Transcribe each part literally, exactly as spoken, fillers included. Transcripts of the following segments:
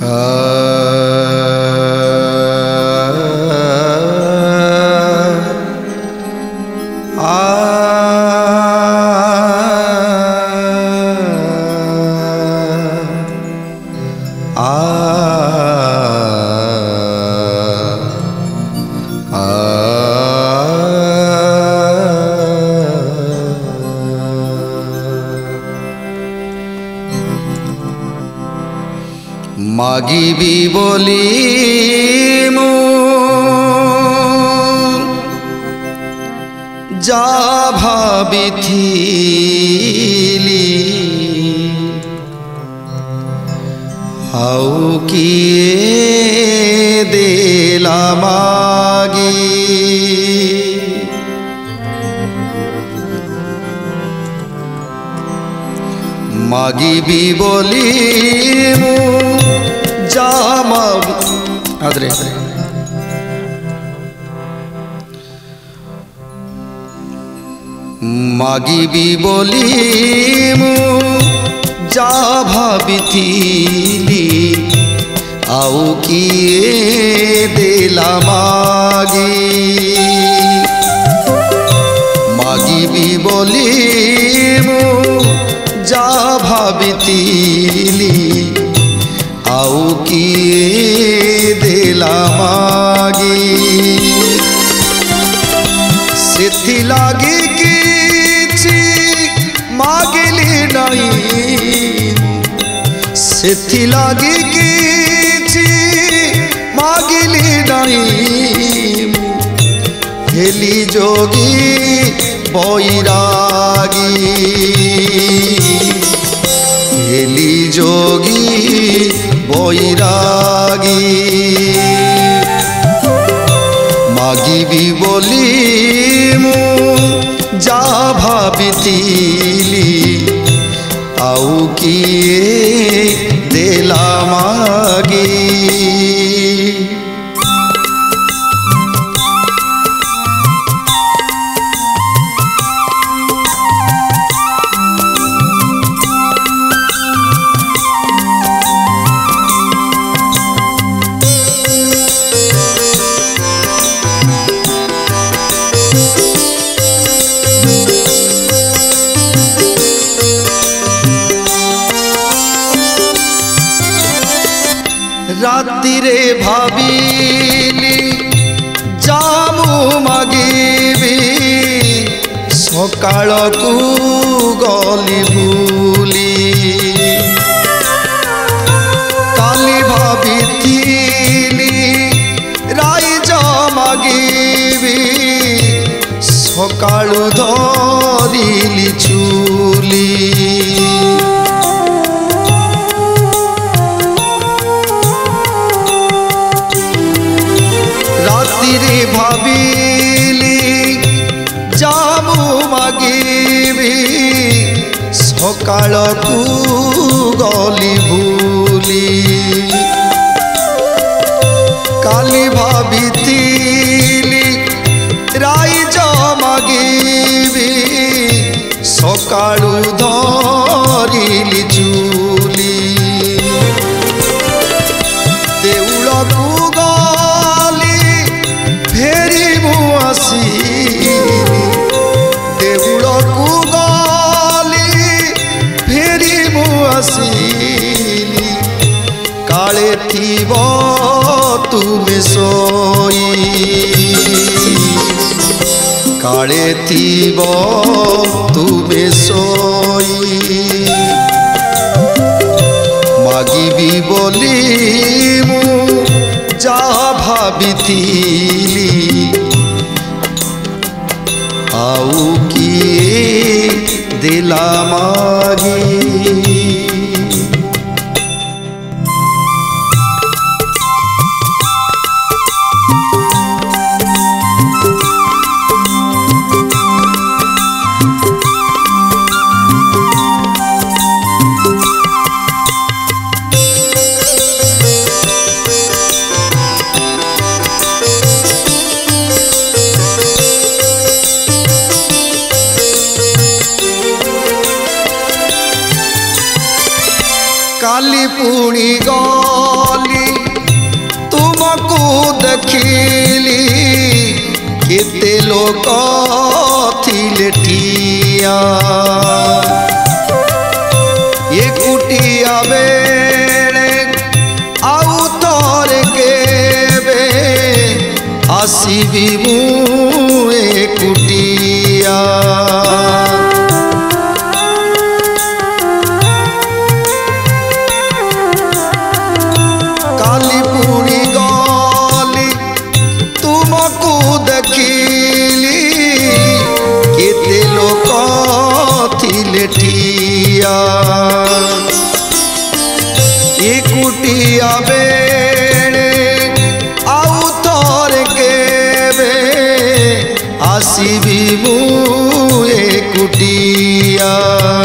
मागिबी बोली मु जा भाबिथिली हाउ किए देला मागी मागिबी बोली मु जा आदरे मागिबी बोली मु जा भाबिथिली आउ किए देला मागी मागिबी बोली मु जा भाबिथिली आउ किए देला मागी सिद्धि लागी किछि मागिली नहीं सिद्धि लागी किछि मागिली नहीं हेली जोगी बैरागी हेली जोगी बैरागी मागिबी बोली मु जा भाबिथिली आउ किए देला मागी रातिरे भाबिली जामु मागिबी सकाळ को गली भूली काली भाबिथिली राइज मागिबी सकाळु धरिली चूली रातिरे भाबिली जामु मागिबी सकाळ को गली भूली काली भाबिथिली राइज मागिबी सकाळु धरिली चूली देउळ को देउळ को गली फेरी मु आसिली काले थीब तुमे सोई काले थीब तुमे सोई मागिबी बोली मु जा भाबिथिली आउ किए देला मागी काली पुणी गली तुमको देखिली केते लोक थिले ठिया एकुटिया बेले आउ थोरे केबे आसीबी मु एकुटिया काली पुरी गली तुमको देखिली केते लोक थिले ठिया एकुटिया बेले आउ थोरे केबे आसीबी मु एकुटिया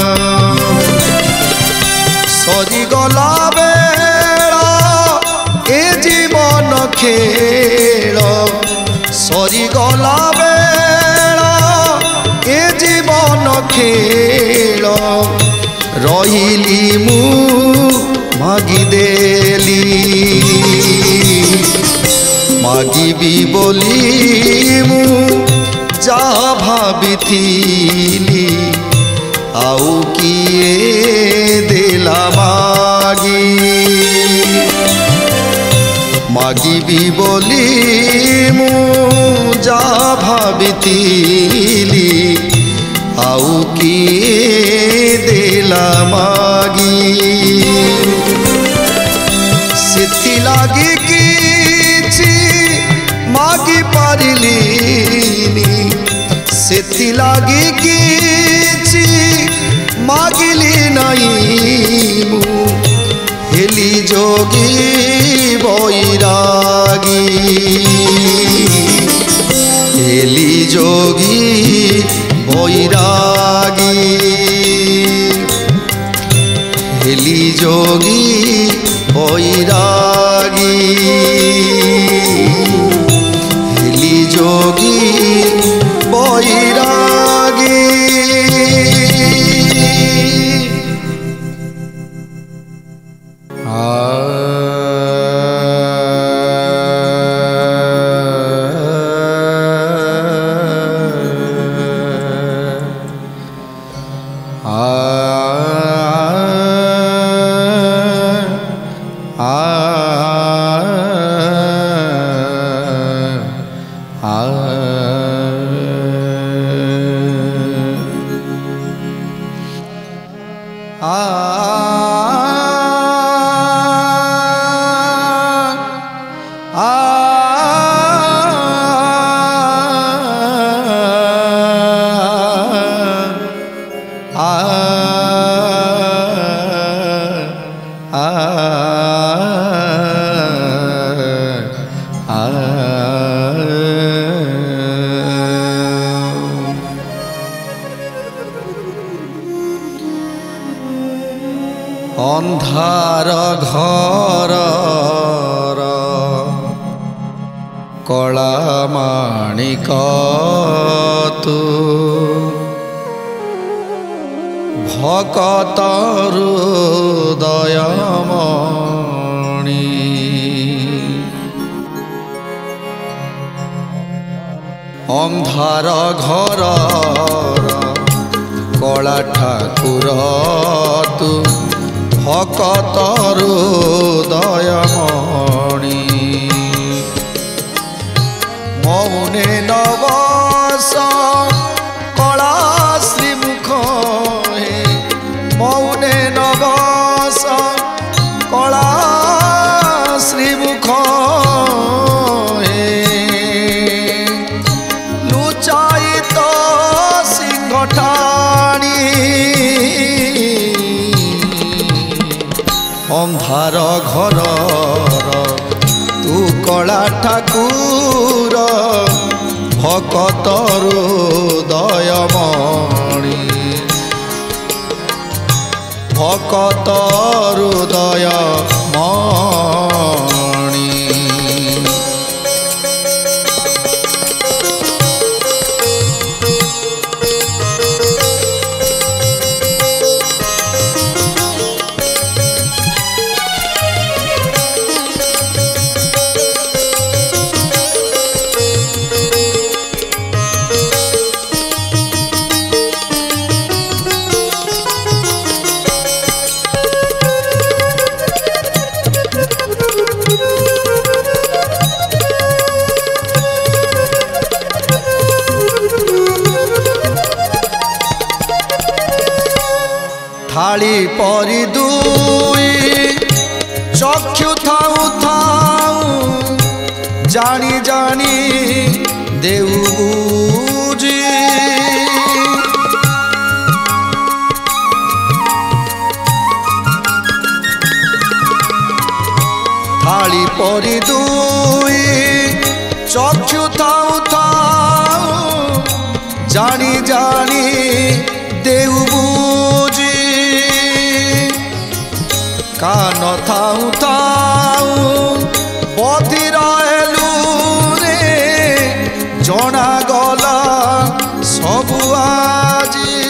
सरी गला बेला ए जीवन खेल सरी गला बेला ए जीवन खेल रहिली मु मागिदेली मागिबी बोली मु जा भाबिथिली आउ किए देला मागी मागिबी बोली मु जा भाबिथिली आउ किए देला मागी सेथि लागी किछि मागी पारिलिनी सेथि लागी किछि मागिली नहीं मु हेली जोगी बैरागी हेली जोगी बैरागी हेली जोगी बैरागी हेली जोगी बैरागी अंधार घर कला माणिक तू भकतरु दयामणि अंधार घर कला ठाकुर तू भकतरु दयामणि मौने नवस कला श्रीमुख हे मौने नवस कला श्रीमुख हे लुचाई तो सिंहटाणी अंधार घर तू कला ठाकुर भकतरु दयामणि भकतरु दयामणि परी दुई चक्षु थाऊ थाऊ जानी जानी देउ बुझी थाली परी दुई चक्षु थाऊ थाऊ जानी जानी देउ बुझी कान थाऊ थाऊ बधिर हेलु रे जना गला सबु आजी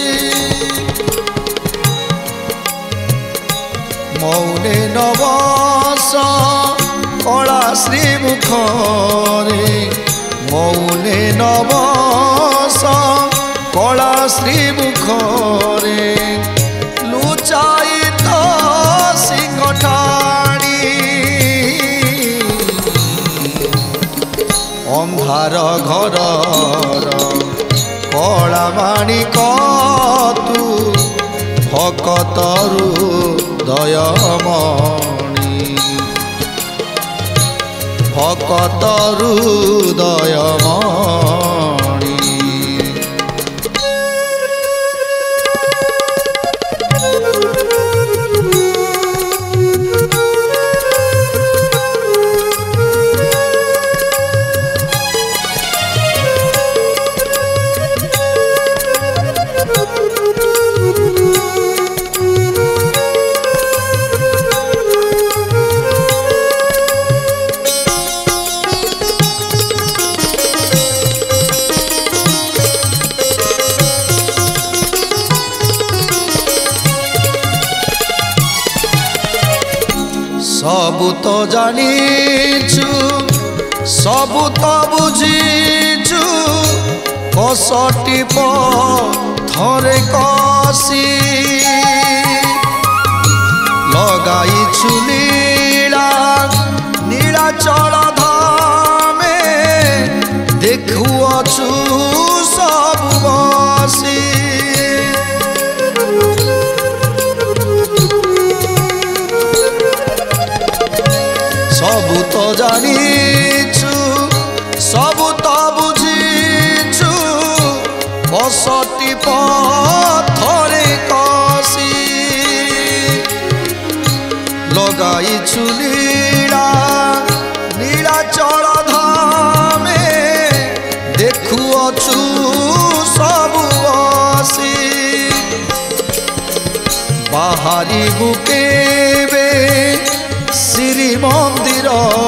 मौने नवस कला श्रीमुख रे मौने नवस कला श्रीमुख रे लुचाई तो सिंह ठाणी अंधार घर कला माणिक तू भकतरु दयमणि भकतरु दयमणि सबु तो जानिचु सबु तो बुझीचु कसटी पथरे कसी लगाइछु लीला नीलाचल धामे देखुअछु सबु बसी सबु तो जानिचु सबु तो बुझीचु कसटी पथरे कसी लगाइछु लीला नीलाचल धामे देखुअछु सबु बसी बाहारी बुकेबे श्री मंदिर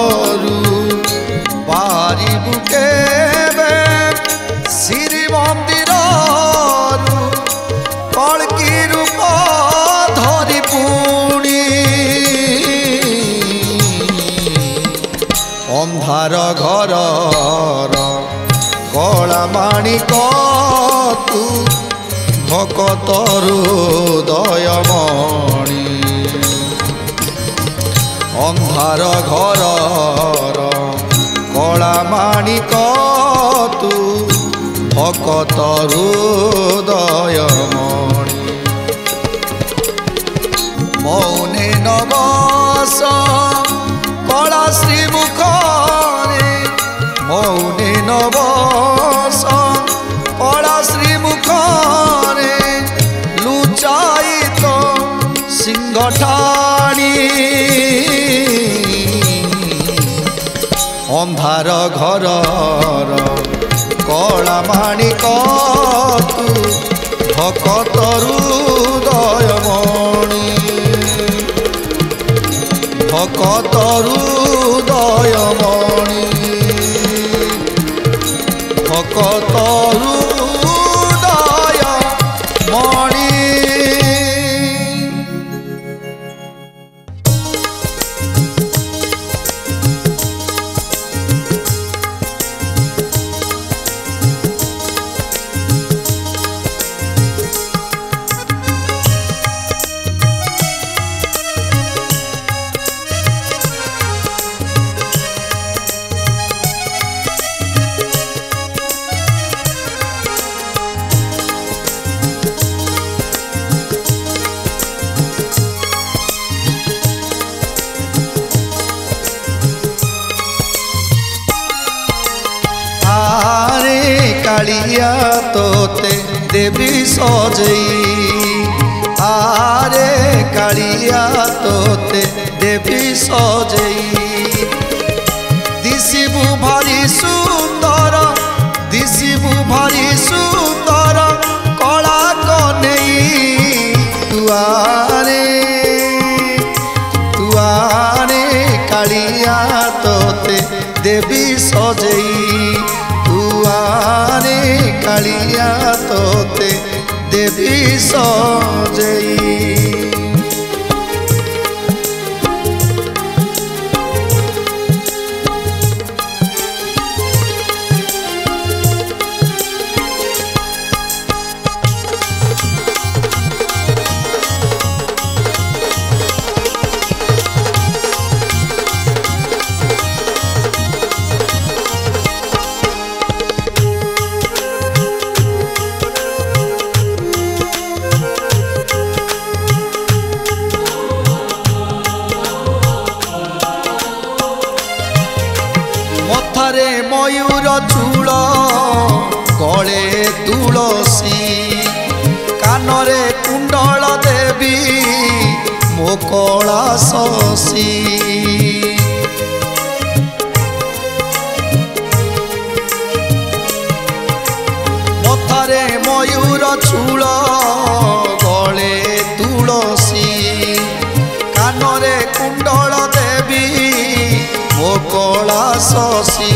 बारी बुकेबे श्री मंदिर कलकी रूप धरी पुणी अंधार घर कला माणिक तू भकतरु दयमणि अंधार घर कला माणिक तू भकतरु दयमणि मौने नवस कला श्रीमुख रे मौने नवस कला श्रीमुख रे लुचाई तो सिंह ठाणी अंधार घर कला माणिक तू भकतरु दयमणि भकतरु दयमणि भकतरु दयमणि। कालिया तोते देवी सजई आरे कालिया तोते देवी सजई दिशिबु भारी सुंदर दिशिबु भारी सुंदर कला कनेई तुआरे तुआरे कालिया तोते देवी सजई तुआरे कालिया तोते देवी सजई मयूर चूल गले तुलसी कानरे कुंडल देवी मो कला शशि मथारे मयूर चूल गले तुलसी कानरे कुंडल देवी मो कला शशि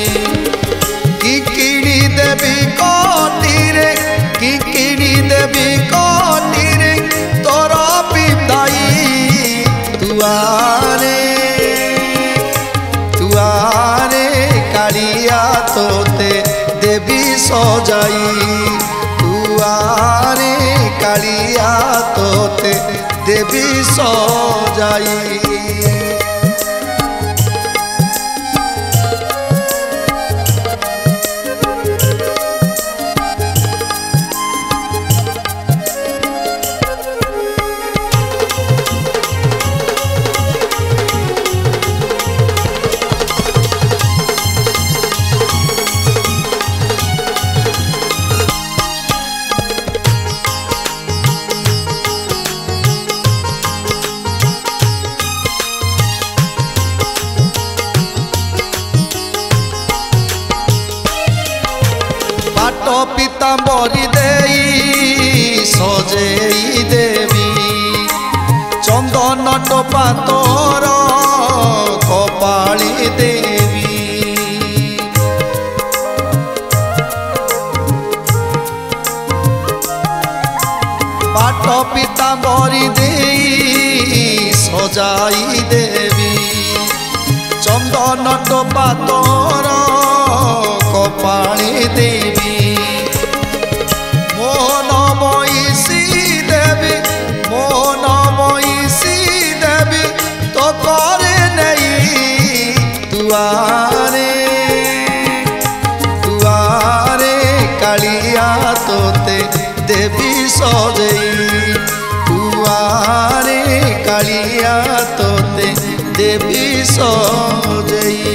किकिणी देवी कटीरे किकिणी देवी कटीरे तोर पिताई तुआरे तुआरे कालिया तोते देवी सजाई तुआरे कालिया तोते देवी सजाई पीताम्बरी देई सजेई देवी चंदन टोपा तोर कपाली देवी पाट पीताम्बरी देई सजाई देवी चंदन टोपा तोर कपाली देवी तुआरे तुआरे कालिया तोते देवी सजई तुआरे कालिया तोते देवी सजई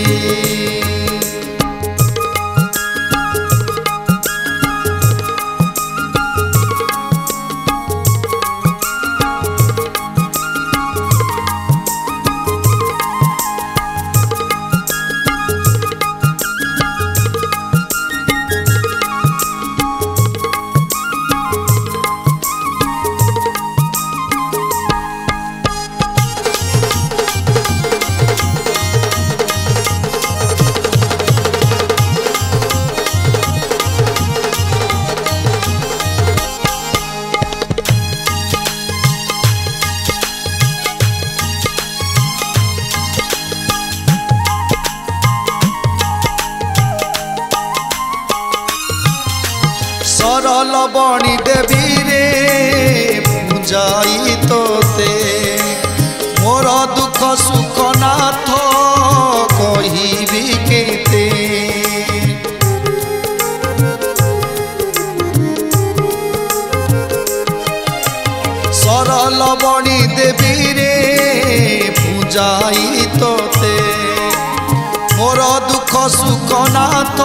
सरल बणी देवी रे पूजाई तोते मोर दुख सुख नाथ कहिबी केते सरल बणी देवी रे पूजाई तोते मोर दुख सुख नाथ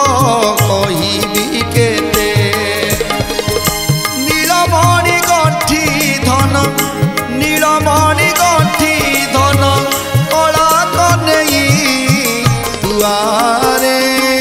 कहिबी केते नीलमणि गंठी धन नीलमणि गंठी धन कला कन्हई दुआरे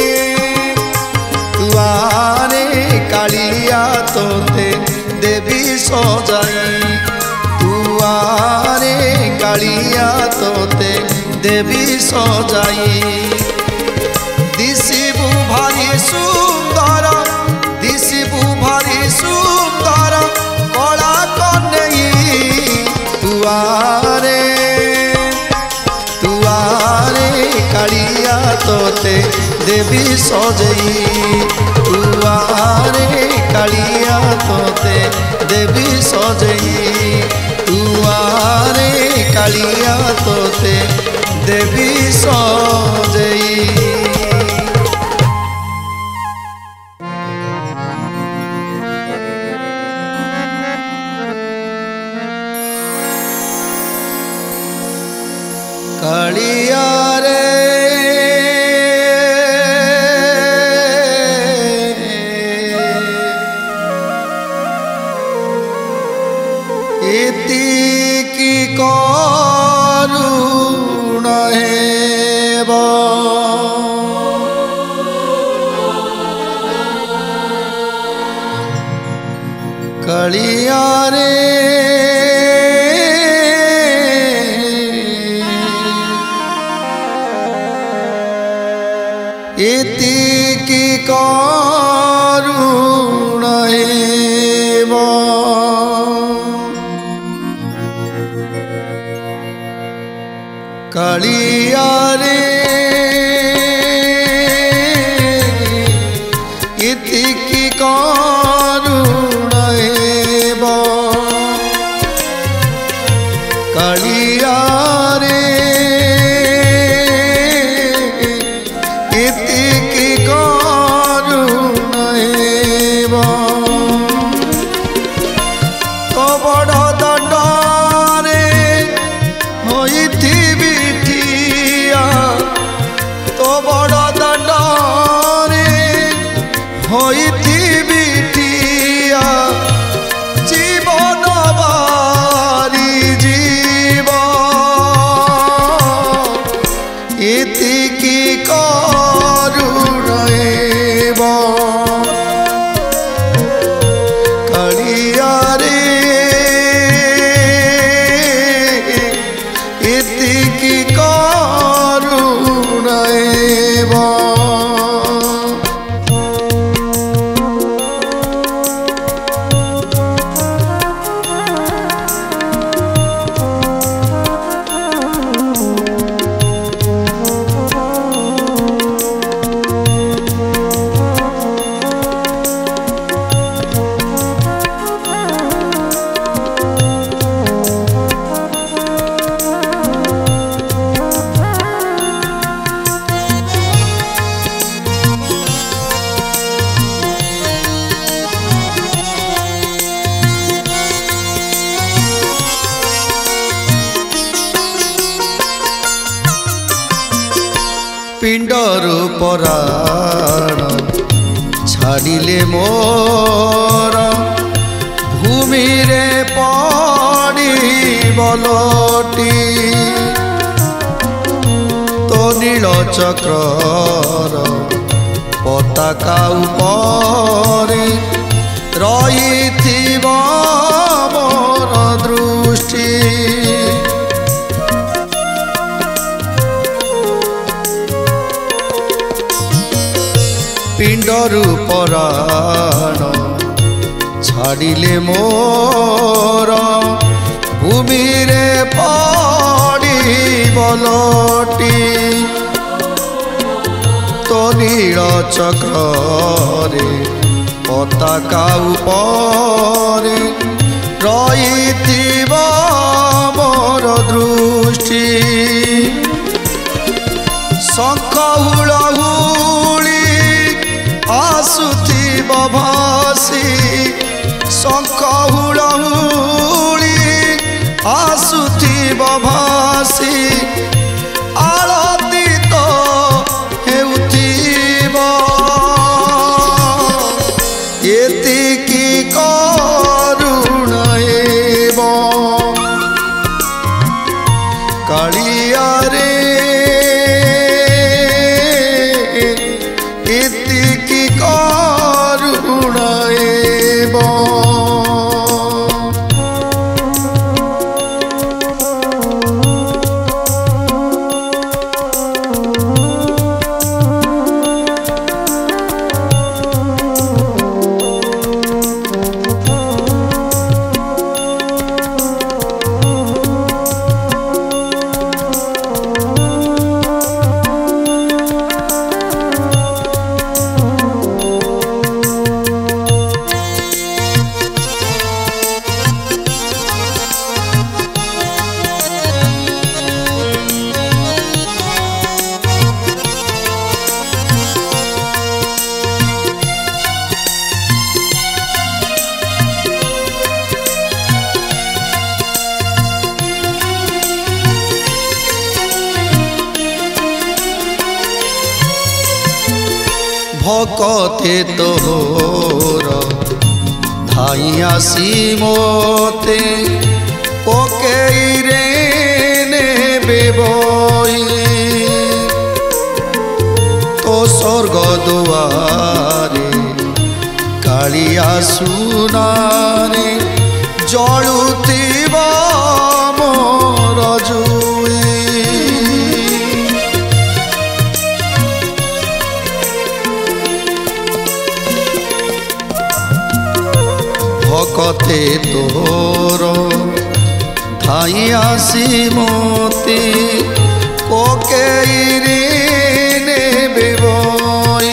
दुआरे कालिया तोते देवी सजाई दुआरे कालिया तोते देवी सजाई दिशिबु भारी सुंदर दिशिबु भारी सुंदर कला कन्हई दुआरे दुआरे कालिया तोते देवी सजई दुआरे कालिया तोते देवी सजई दुआरे कालिया तोते देवी सजई। कालिया रे इतिकी करुण हेब कालिया रे इतिकी करुण हेब कालिया रे इतिकी करुण हेब कालिया रे इतिकी करुण हेब तो बड़ दंडरे होइथिबि ठिया तो बड़ दंडरे होइथिबि ठिया जीवन बारी जीव इतिकी करुण हेब कालिया रे इतिकी करुण हेब पिंडरु पराण छाड़िले मोर भूमि रे पड़ी बलटी तो नील चक्र पताका उपरे रही मोर दृष्टि पिंडरु पराण छाड़िले मोर भूमि रे पड़ी बलटी तो नील चक्र रे पताका उपरे रही मोर दृष्टि शंख हुलहुली आसुथिब भासी शंख हुलहुली आसुथिब भासी आलती तो हेउ कालिया रे इतिकी करुणाएब भकते तोहर धाई आसी मोते पकई रे नेबे बई तो स्वर्ग दुआरे कालिया सुनारे जलुथिबा मोर जुई भकते तोर थाई आसी मोते पकई रे नेबे बई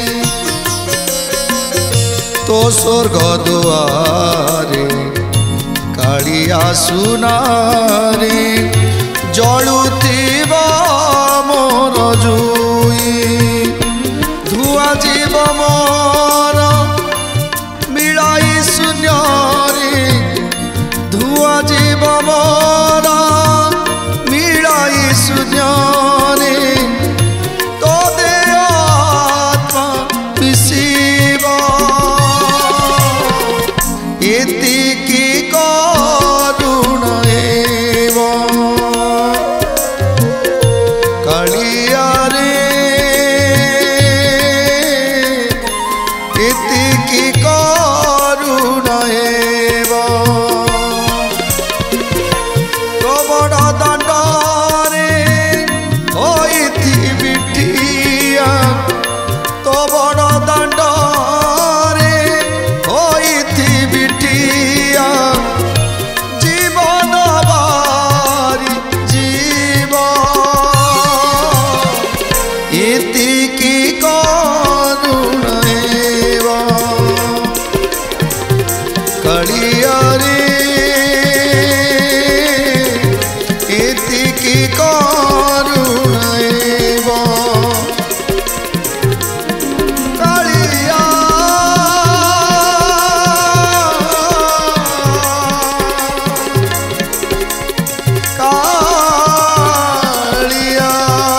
तो स्वर्ग दुआरे कालिया सुनारे जलुथिबा मोर जुई धुआ जीव मोर मिलाई शून्य रे धुआ जीव मोर मिलाई शून्य रे तो दे आत्मा मिशिब एतिकी करुणाएब कालिया रे एतिकी करुणाएब तो बड़ दांडरे होइथि बिठिया तो बड़ दांडरे होइथि बिठिया जीवन बारी जीव एतिकी करुणाएब कालिया रे एतिकी करुणाएब कालिया कालिया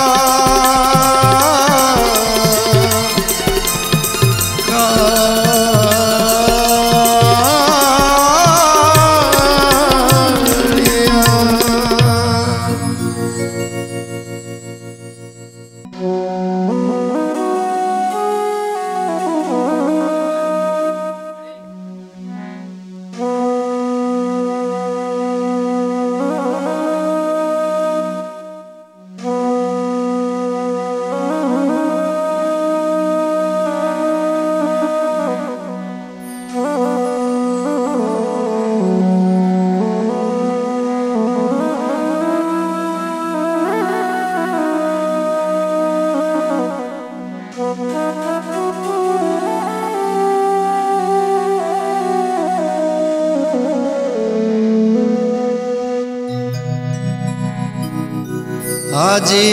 আজি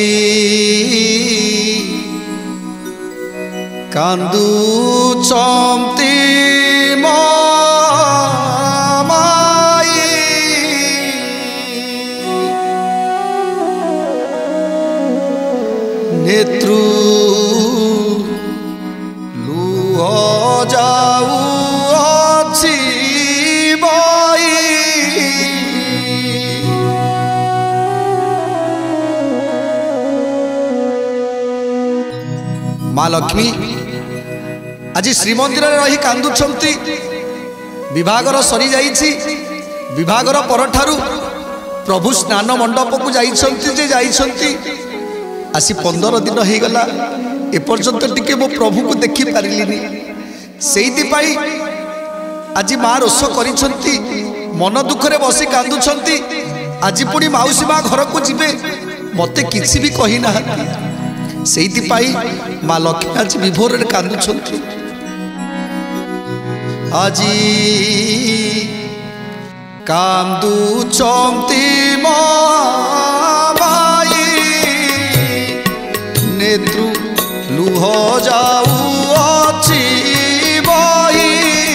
कांदू चमती माई नेत्रु लुह जाऊ अछि बाई माँ लक्ष्मी आज श्रीमंदिर रही कांदुछंती विभागर सरी जाइछि विभागर परठारु प्रभु स्नान मंडप को जाइछंती जे जाइछंती आसी पंद्रह दिन हो गला एपर्यंत टिके मो प्रभु को देखि पारिलिनी सेइति पाई आज माँ रोष करिछंती मन दुखरे बसी कांदुछंती आज पुणी माउसी माँ घर को जिबे मते किसी भी कही ना सेइति पाई माँ लक्ष्मी आज विभोर कांदुछंती आजी कांदुछंती माई नेत्रु लुह जाऊ अछि बही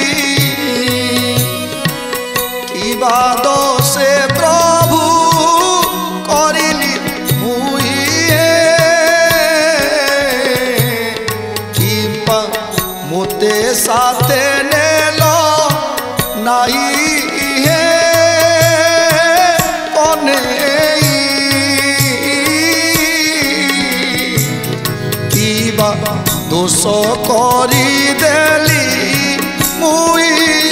कि बाद से प्रभु करिली मुई कि मोते साथे नेलो नाही दोष करी देली मुई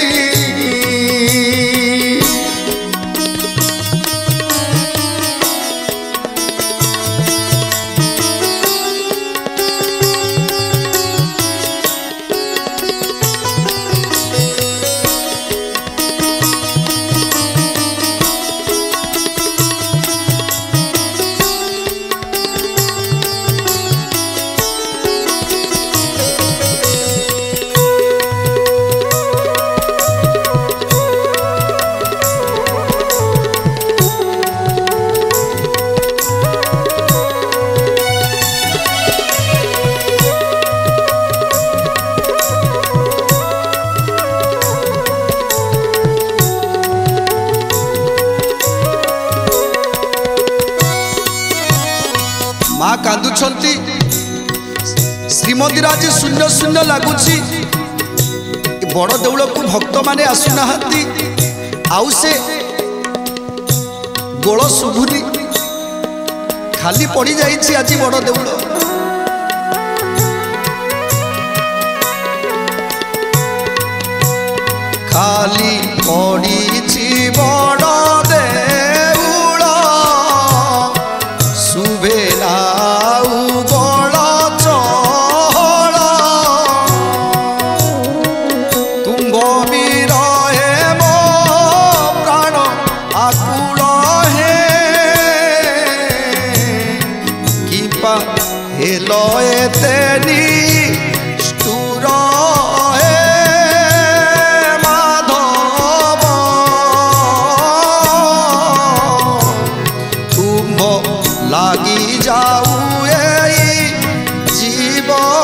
माँ कांदुछंती श्रीमंदिर आज शून्य शून्य लगुच बड़ देउल को भक्त माने आसुना आउ से गोल शुभुनी खाली पड़ी जाइए आज बड़ देउल खाली पड़ी बड़ देउल शुभेला तेनी स्टूर माधव तुम लागी जाऊ जीवन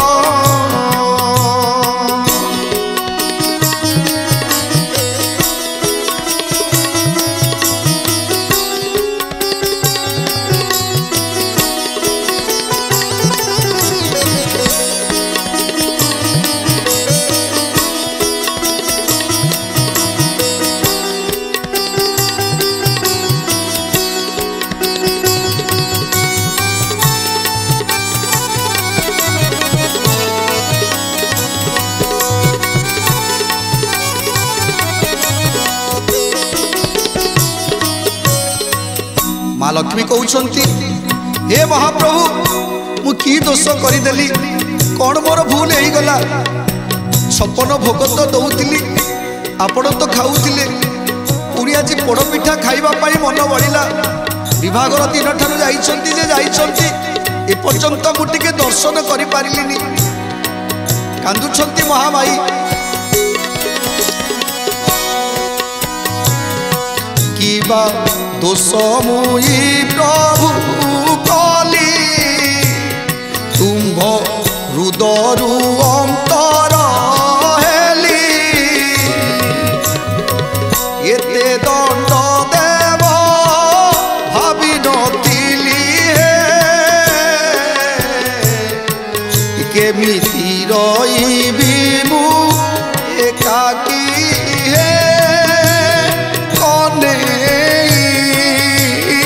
माँ लक्ष्मी कहउछंती हे महाप्रभु मु की दोष करदेली कौन मोर भूल हो गला छप्पन भोग तो दौली आपण तो खाऊले पुणी आज पोड़पिठा खाइबा मन बढ़ला विभागर दिन ठार जाइछंती एपर्यंत मुझे दर्शन कर पारिलिनी कांदुछंती महामाई कि बा दोष मुई प्रभु कली तुम्भ हृदयरु अंतर हेली एते दंड देव भावी नथिली केमिति रहिबी मु एकाकी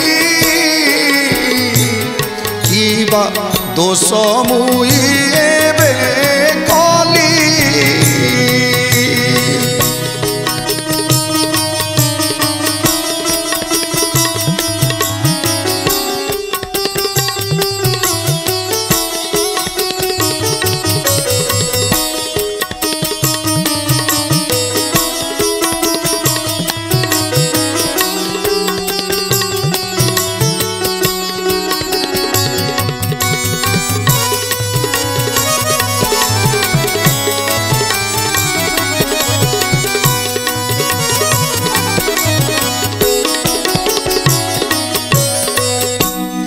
दोष मुई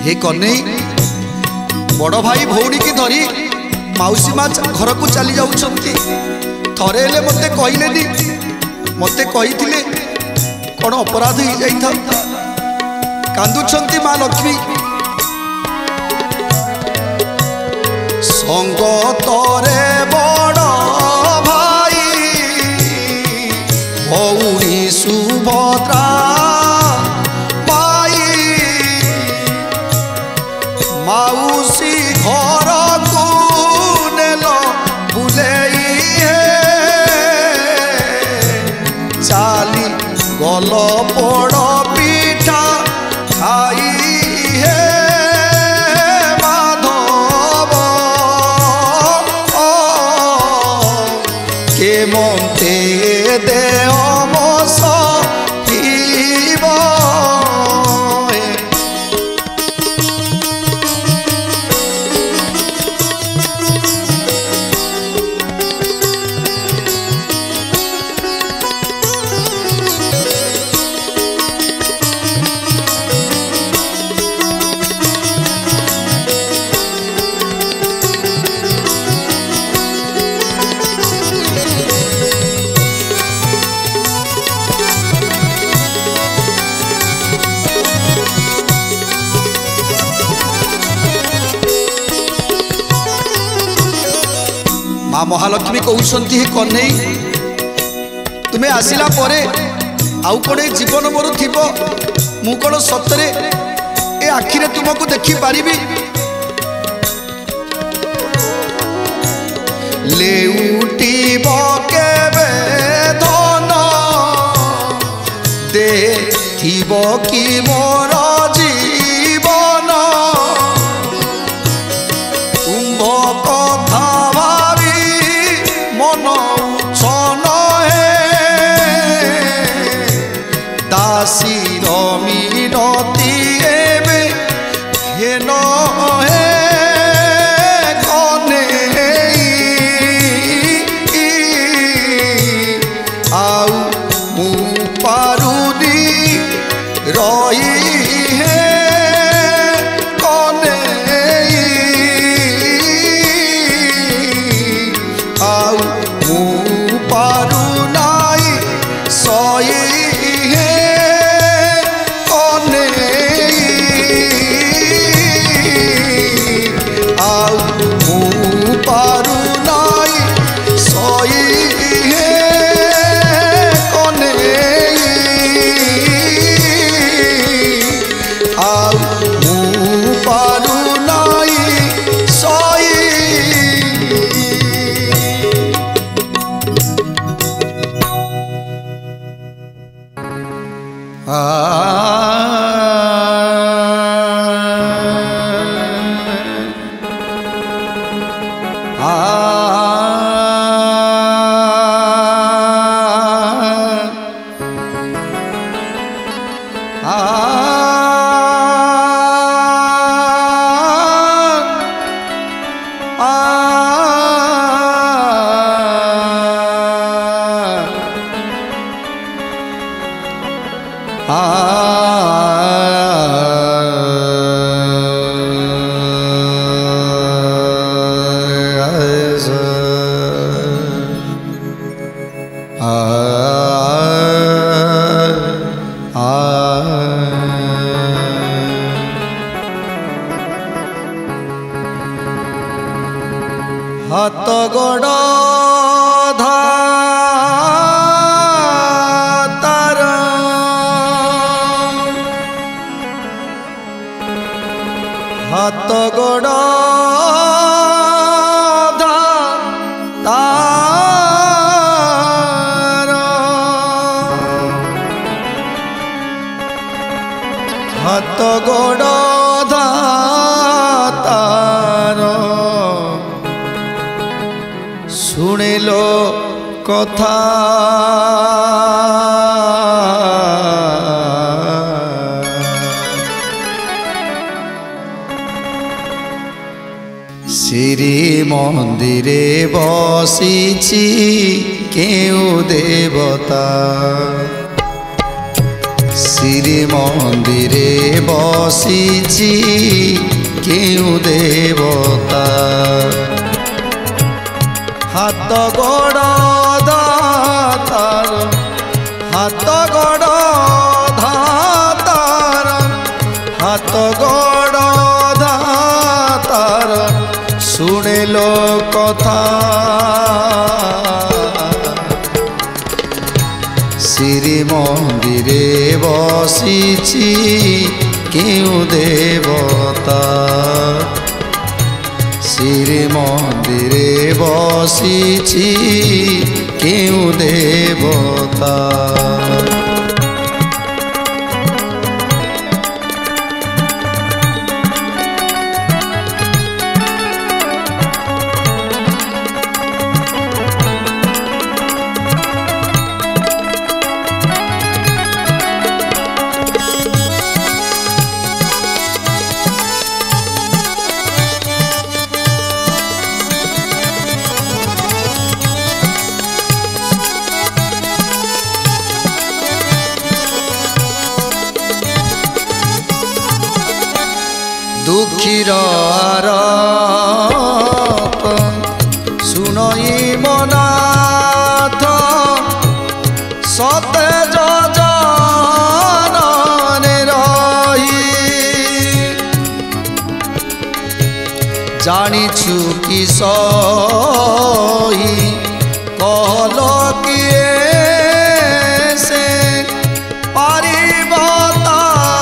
हे कन्हई बड़ भाई भौणी की धरी मौसी माँ घर को चली जाउछंती थरे हेले मते कहलेनी मते कहिथिले कौन अपराध हो जाइथा कांदुछंती माँ लक्ष्मी संगतरे बड़ भाई भौणी सुभद्रा माउसी घर को नेल बुलेई चाली गल पोड़ पिठा खाई हे माधव के मते देह मोस माँ महालक्ष्मी कहते हे कन्हई तुम्हें आसला परे आउ कौन जीवन मोर थी मु कौन सतरे ए आखिरे तुमको देखी पारि लेउटिब केबे धन देखिब कि मोर जीवन कुंभ कथा मन उछन दासी रमीनती एबे हेन हे कन्हई आउ मु पारुनी रही हे कन्हई आउ मु पारु नाई सई हे कन्हई आउ मु पारु नाई सई हे कन्हई आउ मु पारु नाई सई आ आ हाथ गोड़ धार हाथ गोड़ धार हाथ गोड़ धार सुनिलो कथा श्री मंदिरे बसिछि केउ देवता श्री मंदिरे बसिछि केउ देवता हाथ गोड़ धातार हाथ गोड़ धातार हाथ गोड़ धातार शुणे लो कथा श्री मंदिरे बसिछि केउ देवता श्री मंदिरे बसिछि केउ देवता दुखीर आरोप सुनई मनाथ सतेज जानने रही जानिछु कि सही कहल किए से पारिबता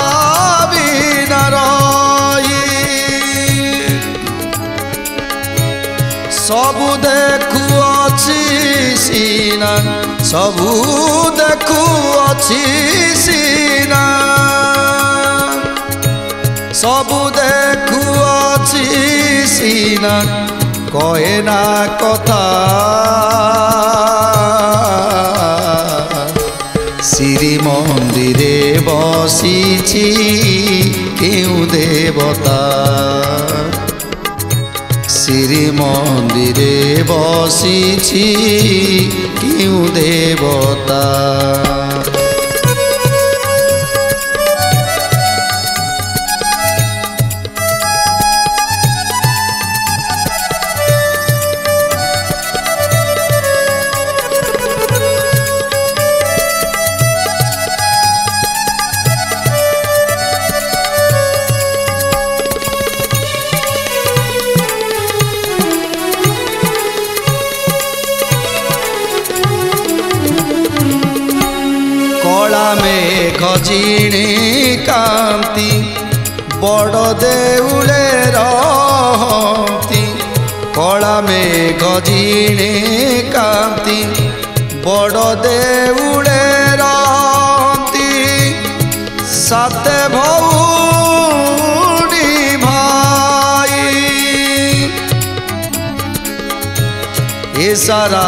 सबु देखुअछि सीना सबु देखुअछि सीना सबु देखुअछि सीना कहे ना कथा श्री मंदिरे बसिछि केउ देवता श्री मंदिरे बसिछि केउ देवता मेघ झिणी कांति बड़ देउले रहती कला मेघ झिणी कांति बड़ देउले रहती साते भौणी भाई ए सारा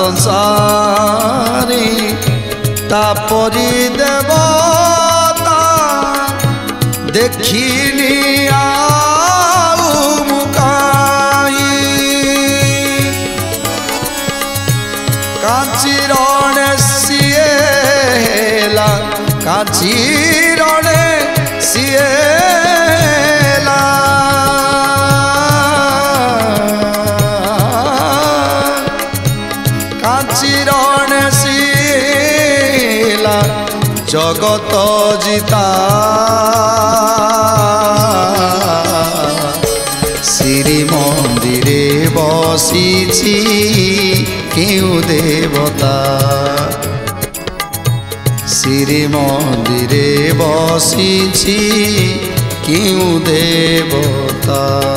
संसारी तापरी देवता देखिनी आउ मुकाई कांची रणे सिए हेला कांची रणे सिए हेला कांची रणे जगत जिता श्री मंदिरे बसिछि केउ देवता श्री मंदिरे बसिछि केउ देवता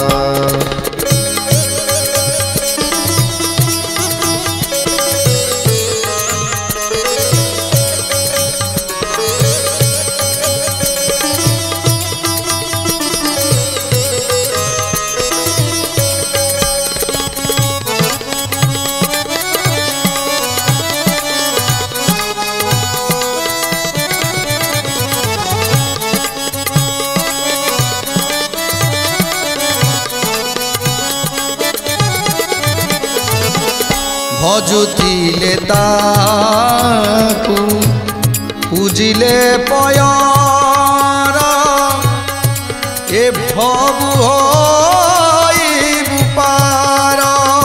भजुथिले ताकू पूजिले पयारा ए भबु होइबु पार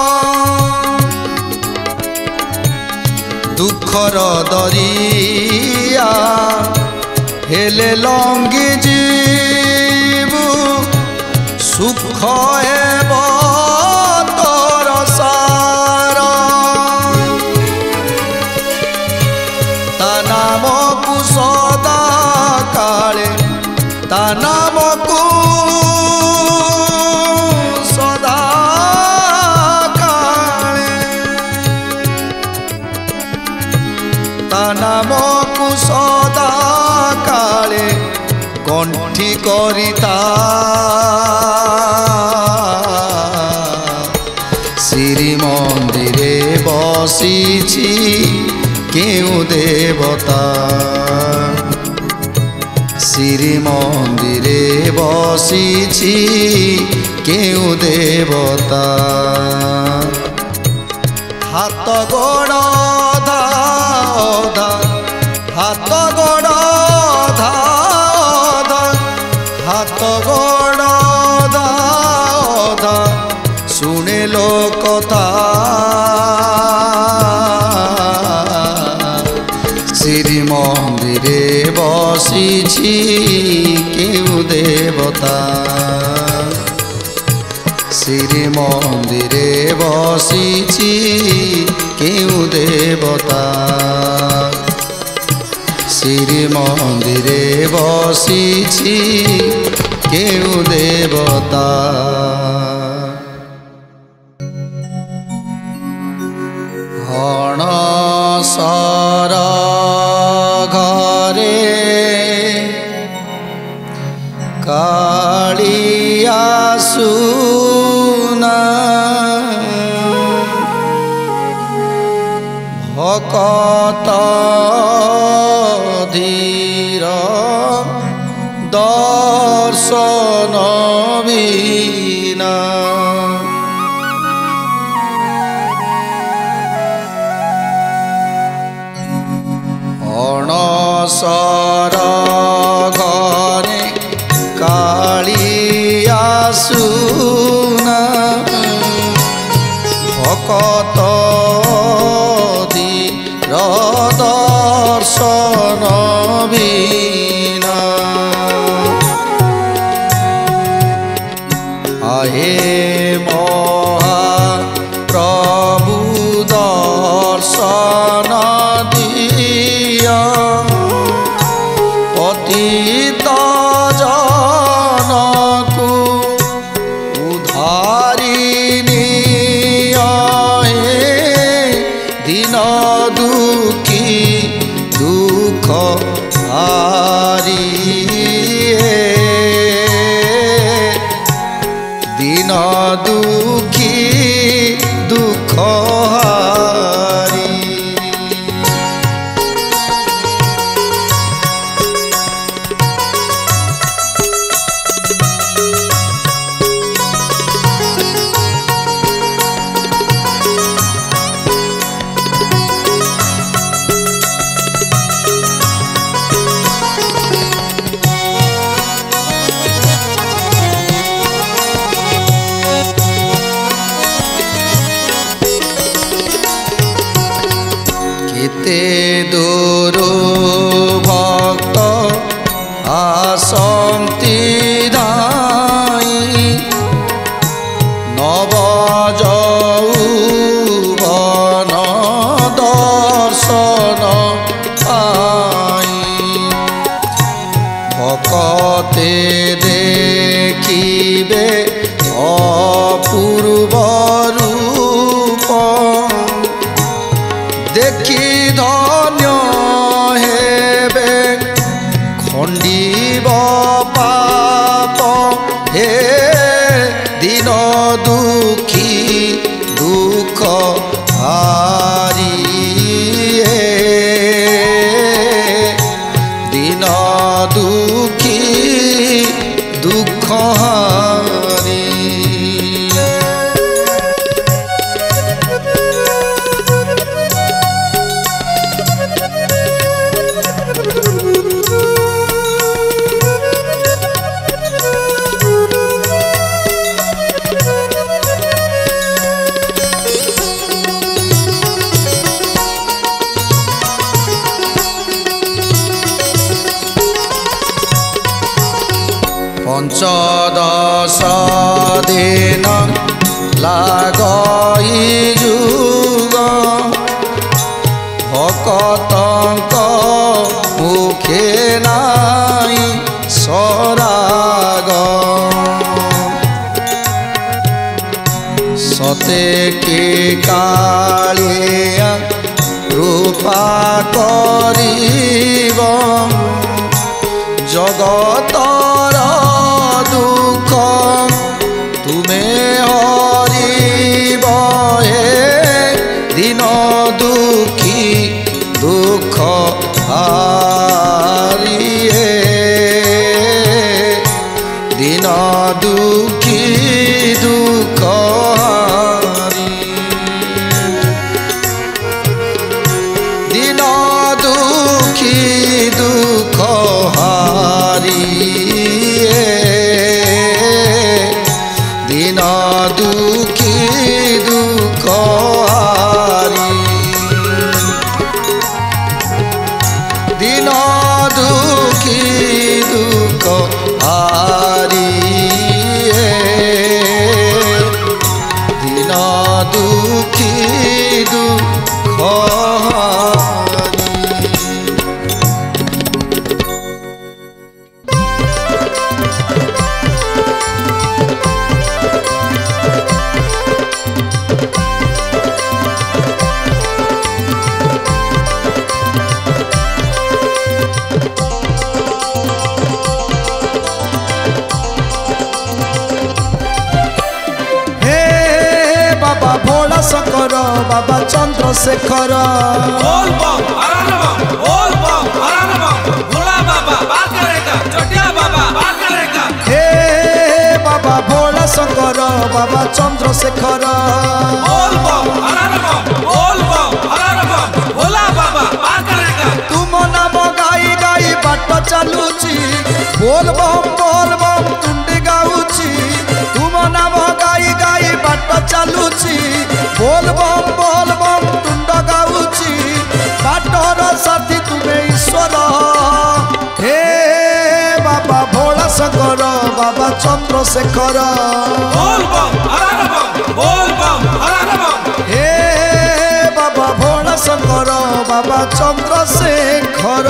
दुखर दरिया हेले लंघि जीवु सुख हेब तोर सार ता नामकु सदा काले ता नामकु सदा काले ता नामकु सदा काले कंठी करिता श्री मंदिरे बसिछि केउ देवता श्री मंदिरे बसिछि केउ देवता हाथ गोड़ धा धा हाथ गोड़ धा धा हाथ गोड़ धा धा सुने लो कथा श्री मंदिरे बसिछि केउ देवता श्री मंदिरे बसिछि केउ देवता श्री मंदिरे बसिछि केउ देवता अणसर घरे कालिया सुना भकत धीर दर्शन बिना अणसर घरे कालिया सुना भकत धीर दर्शन बिना आहे महा प्रभु दर्शन दिया पतित जनकु उधारिणी दिन दुखी दुख हारी दिन दुखी दुख हारी केते दूर भक्त आसंती धाई नव यौवन दर्शन पाई भकते देखिबे अपूर्व रूप देखी धन्य हेबे खंडीब पाप हे दिन दुखी दुख हारी दिन दुखी दुख हारी पंचदश दिन लागई जुग भकतंक मुखे नाई सराग सते के कालिया रूपा करीब जगतर दुख तुम्हें हरिब हे दिन दुखी दुख हारी हे दिन दुखी दुख हारी दिन दुखी दुख हारी दिन दुखी दुख हारी दिन दुखी दुख हारी दिन दुखी दुख हारी। शंकर बाबा चंद्रशेखर बोल बम हरानबम बोल बम हरानबम भोला बाबा बात करेगा चटिया बाबा बात करेगा हे बाबा भोला शंकर बाबा चंद्रशेखर बोल बम हरानबम बोल बम हरानबम भोला बाबा बात करेगा तुम नाम गाई गाई बाट चलुची बोल बम बोल बम तुंडी गाउची तुम नाम गाई गाई बाट चलुची बोल बम बोल बम तुंड गाउची बाटर साथी तुम्हें ईश्वर हे बाबा भोला शंकर बाबा चंद्रशेखर बोल बम हरानबम बोल बम हरानबम हे बाबा भोला शंकर बाबा चंद्रशेखर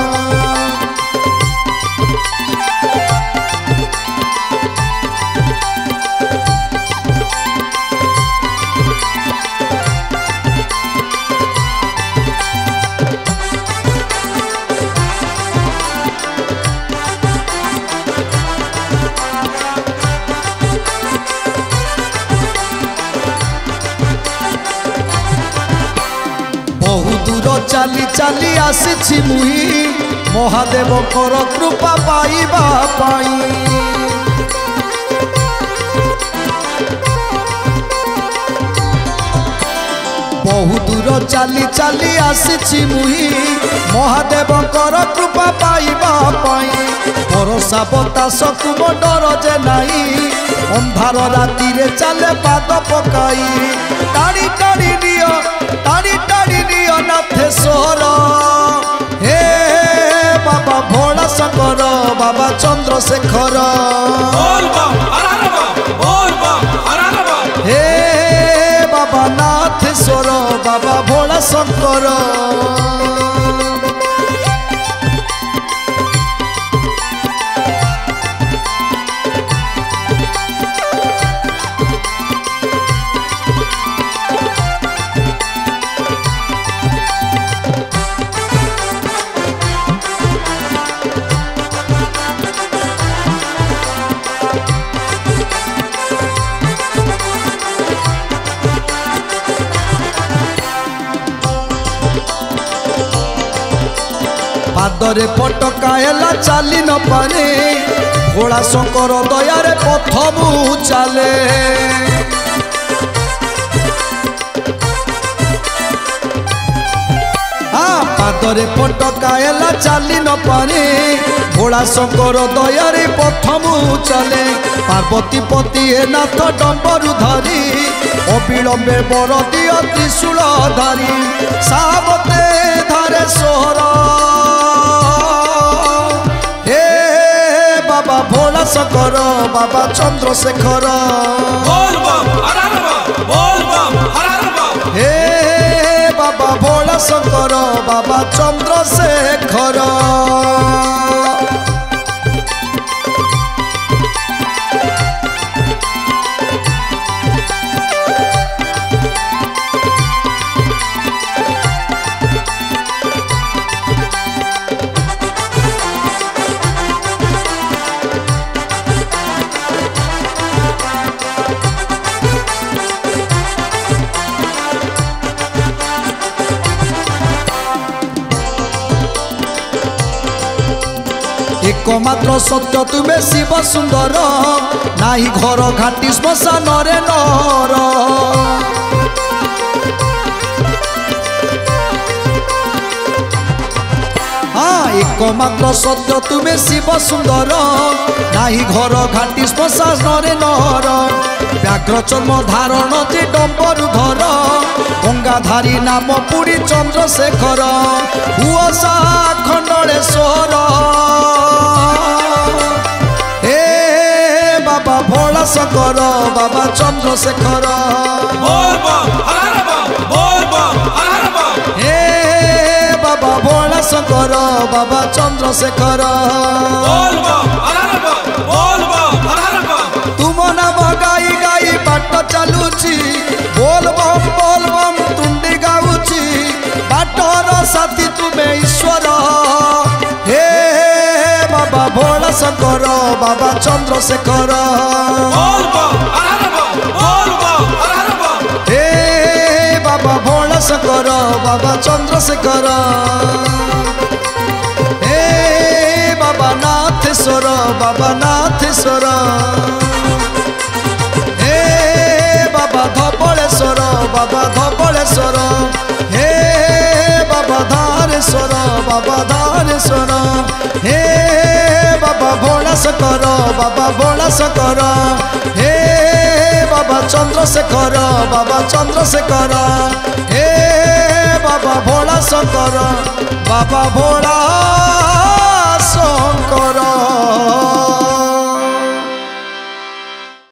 चाली चाली आसी मुही महादेव कर कृपा पाइबा पाई बहु दूर चाली चाली आसी मुही महादेव कर कृपा पाइबा पाई भरोसा बतास तुम डर जे नाई अंधार राति रे चले पाद पकाई टाणी टाणी नियो टाणी टाणी नियो नाथेश्वर हे बाबा भोला शंकर बाबा चंद्रशेखर बोल बम हरानबम बोल बम हरानबम हे बाबा नाथेश्वर बाबा भोला शंकर पादरे पटका हेला चाली न पारे भोला शंकर दयारे प्रथम चले पादरे पटका हेला चाली न पारे भोला शंकर दयारे प्रथम चले पार्वती पति हे नाथ डंबरु धरी अविलंबे बर दिय त्रिशूल धारी सावते धारे सोहर बाबा भोला शंकर बाबा चंद्रशेखर बोल बम हर हर बम बोल बम हर हर बम हे बाबा भोला शंकर बाबा चंद्रशेखर एकमात्र सत्य तुम्हें शिव सुंदर नाही घर घाटी श्मशान रे नर हाँ एकमात्र सत्य तुम्हें शिव सुंदर नाही घर घाटी श्मशान रे नर व्याघ्र चर्म धारण जे डम्बरु धर गंगाधारी नाम पुरी चंद्रशेखर उषा खंडलेश्वर बाबा भोला शंकर बाबा चंद्रशेखर बोल बम हर हर बम बोल बम हर हर बम हे बाबा भोला शंकर बाबा चंद्रशेखर बोल बम हर हर बम बोल बम हर हर बम तुम नाम गाई गाई बाट चलुची बोल बम बोल बम तुंडी गाउची बाटर साथी तुम्हें ईश्वर हे बाबा भोला शंकर बाबा चंद्रशेखर बोल बम हर हर बम बोल बम हर हर बम हे बाबा भोला शंकर बाबा चंद्रशेखर हे बाबा नाथेश्वर बाबा नाथेश्वर हे बाबा धबलेश्वर बाबा धबलेश्वर हे बाबा धारेश्वर बाबा धारेश्वर हे बाबा भोला शंकर बाबा भोला शंकर हे बाबा चंद्रशेखर बाबा चंद्रशेखर हे बाबा भोला शंकर बाबा भोला